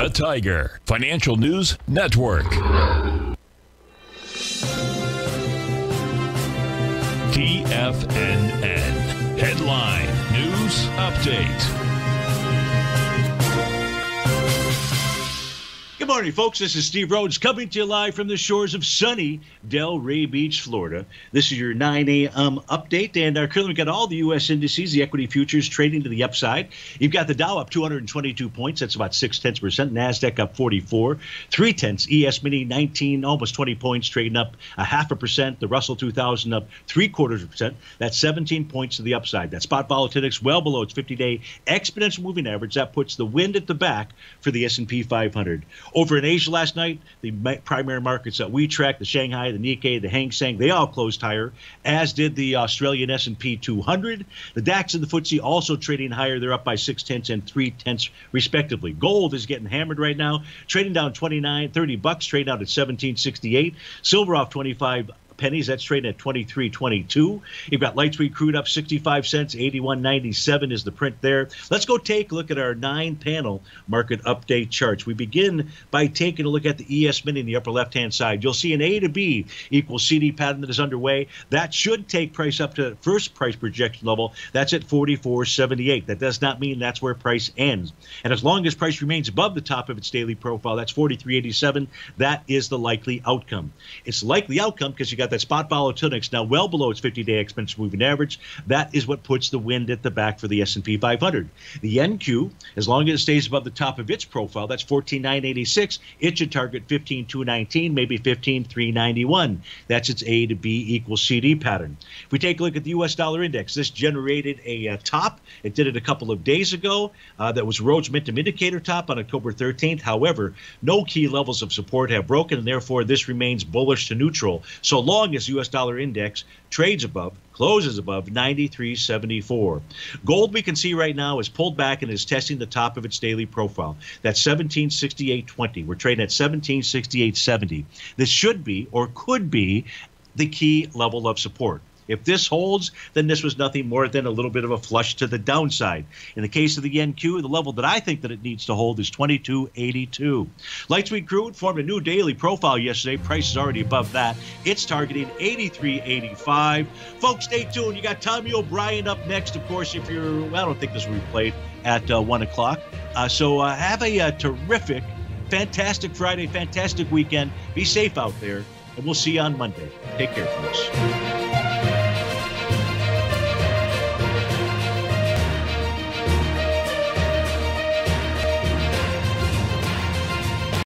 The Tiger Financial News Network. TFNN. Headline News Update. Good morning, folks. This is Steve Rhodes coming to you live from the shores of sunny Delray Beach, Florida. This is your 9 a.m. update, and currently we've got all the U.S. indices, the equity futures trading to the upside. You've got the Dow up 222 points. That's about 0.6%. NASDAQ up 44. 0.3. ES Mini 19, almost 20 points, trading up 0.5%. The Russell 2000 up 0.75%. That's 17 points to the upside. That spot volatility well below its 50-day exponential moving average. That puts the wind at the back for the S&P 500. Over in Asia last night, the primary markets that we track, the Shanghai, the Nikkei, the Hang Seng, they all closed higher, as did the Australian S&P 200. The DAX and the FTSE also trading higher. They're up by 0.6 and 0.3 respectively. Gold is getting hammered right now, trading down $30, trading out at 17.68. Silver off 25 pennies. That's trading at 23.22. You've got light sweet crude up 65 cents. 81.97 is the print there. Let's go take a look at our 9-panel market update charts. We begin by taking a look at the ES Mini in the upper left-hand side. You'll see an A to B equals CD pattern that is underway. That should take price up to first price projection level. That's at 44.78. That does not mean that's where price ends. And as long as price remains above the top of its daily profile, that's 43.87. That is the likely outcome. It's the likely outcome because you got that spot volatility now well below its 50-day exponential moving average. That is what puts the wind at the back for the S&P 500. The NQ, as long as it stays above the top of its profile, that's 14,986. It should target 15,219, maybe 15,391. That's its A to B equals CD pattern. If we take a look at the U.S. dollar index, this generated a top. It did it a couple of days ago. That was Rhodes Momentum Indicator top on October 13th. However, no key levels of support have broken, and therefore this remains bullish to neutral. So long as U.S. dollar index trades above, closes above 93.74. Gold, we can see right now, is pulled back and is testing the top of its daily profile. That's 1768.20. We're trading at 1768.70. This should be or could be the key level of support. If this holds, then this was nothing more than a little bit of a flush to the downside. In the case of the NQ, the level that I think that it needs to hold is 22.82. Light sweet crude formed a new daily profile yesterday. Price is already above that. It's targeting 83.85. Folks, stay tuned. You got Tommy O'Brien up next. Of course, if you're, well, I don't think this will be played at 1 o'clock. So have a terrific, fantastic Friday, fantastic weekend. Be safe out there, and we'll see you on Monday. Take care, folks.